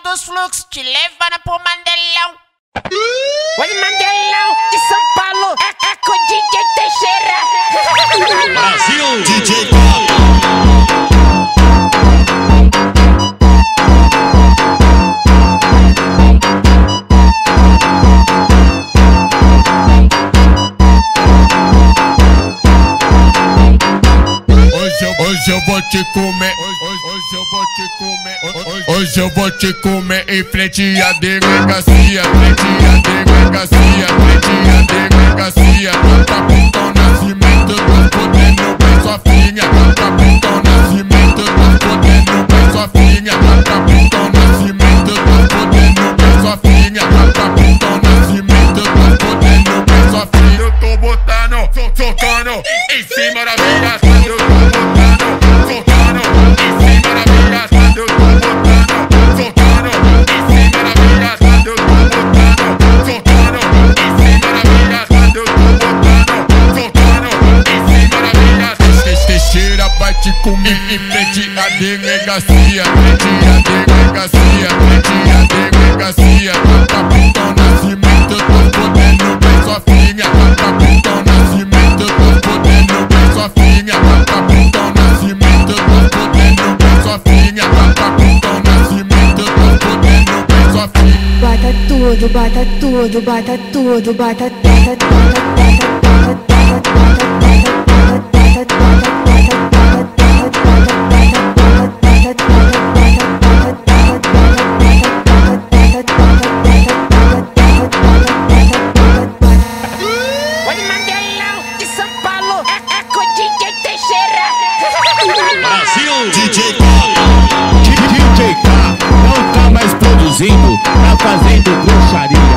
dos fluxos, te levando pro Mandelão. Oi, Mandelão de São Paulo, é com DJ Teixeira. Brasil, DJ Hoje eu vou te comer, hoje eu vou te comer, hoje eu vou te comer em frente à delegacia, frente à delegacia, frente à delegacia. Capitão Nascimento, tô fodendo bem sua filha. Capitão Nascimento, tô fodendo bem sua filha. Capitão Nascimento, tô fodendo bem sua filha. Capitão Nascimento, tô fodendo bem sua filha. Eu tô botando, soltando em cima da minha. Em frente à delegacia, frente à delegacia, frente à delegacia. Capitão Nascimento, tô fodendo bem sua filha. Capitão Nascimento, tô fodendo bem sua filha. Capitão Nascimento, tô fodendo bem sua filha. Capitão Nascimento, tô fodendo bem sua filha. Bata tudo, bata tudo, bata tudo, bata, bata, bata, bata, bata, bata, bata, bata, bata. DJ K não tá mais produzindo, tá fazendo bruxaria.